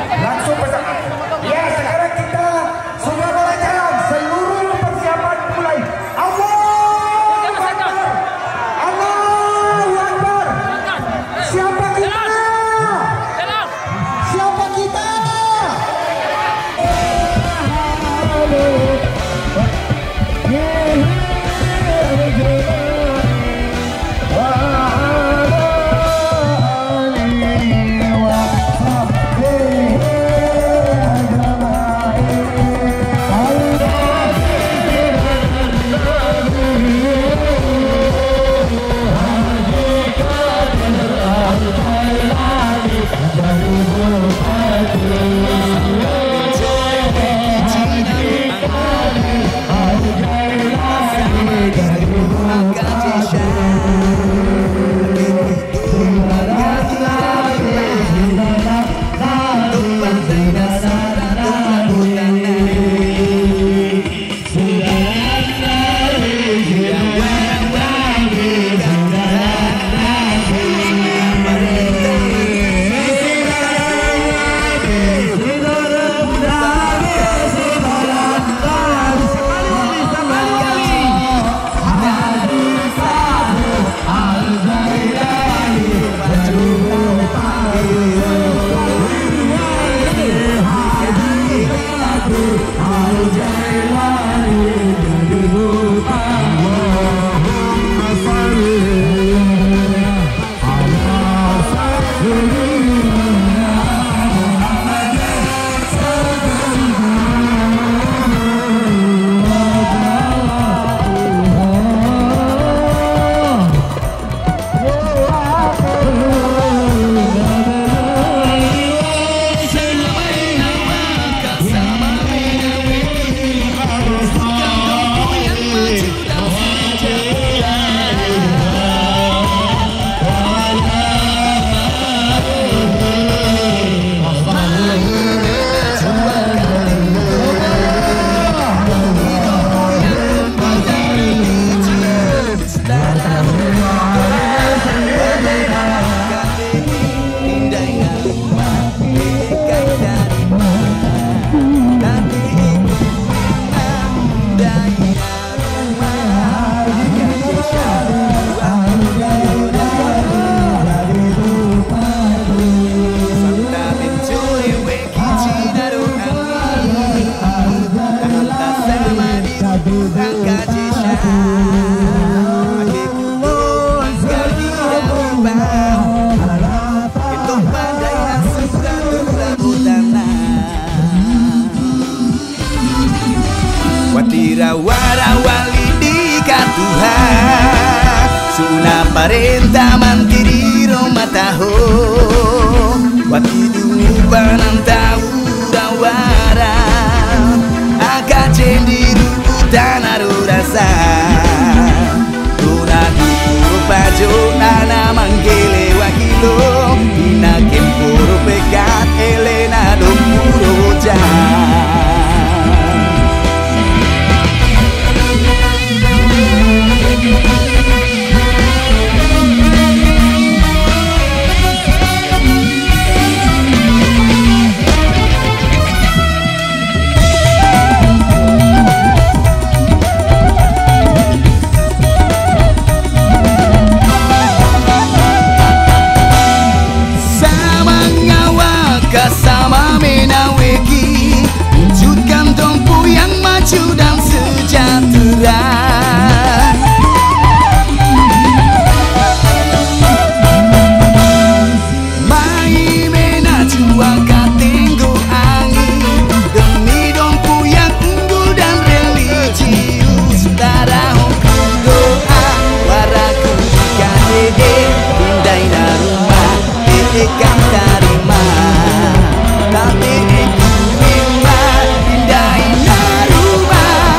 Langsung pesan. Ya, sekarang kita sudah mulai jalan. Seluruh persiapan mulai. Allahu Akbar. Allahu Akbar. Siapa kita? Siapa kita? Warawali di Tuhan Suna parenta mantiri romataho Watidu pananta urawara Aka cendiru utanaru rasa Tunadu pajo nana manggele wakilo Ina kempuro pekat elena dompuro jah sama menaweki wujudkan tompu yang maju dan sejahtera mai menaju angkat tenggo angin demi tompu yang unggul dan religius darah doa waraku kadede pindai rumah dekat tarima tapi itu memang pindahin rumah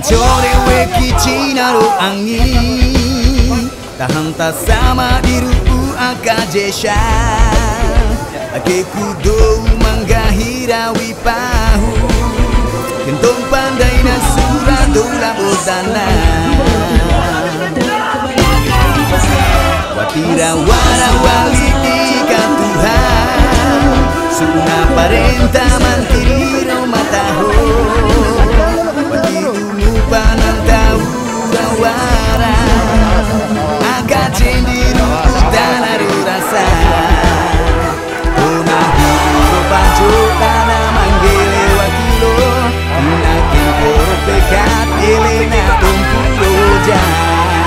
pencore weki cinaro angin tahanta sama diru akajesha ake kudo manggahira wipahu kentong pandai na suradula bodana watira wara wali tika Tuhan suna parenta mantiri no mataho watiru panantau rawara aga cendiru utana rasa ona hiro panco kana manggele wakilo nake koro pekat elena tumpulo jang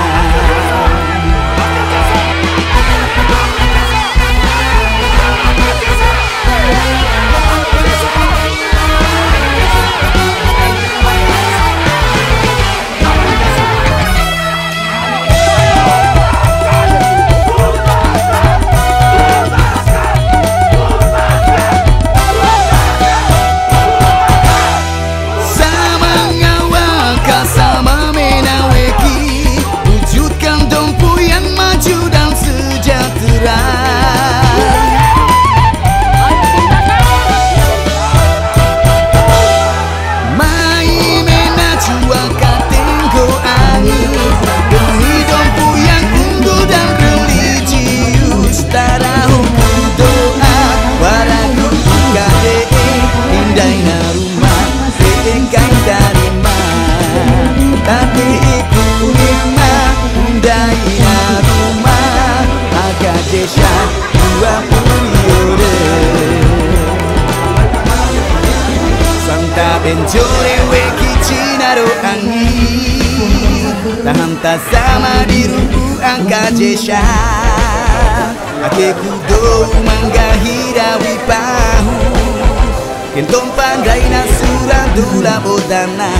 pencore weki cinaro angin tahanta sama diru akajesha ake kudo manggahira wipahu kentong pandai na suradula bodana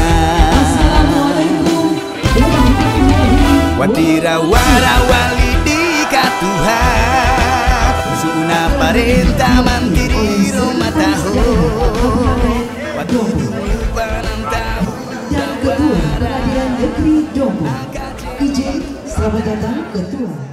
watira wara wali dika Tuhan suna parenta mandiri romataho Yang kedua, Peradilan Negeri Jombang. IJ, selamat datang Ketua.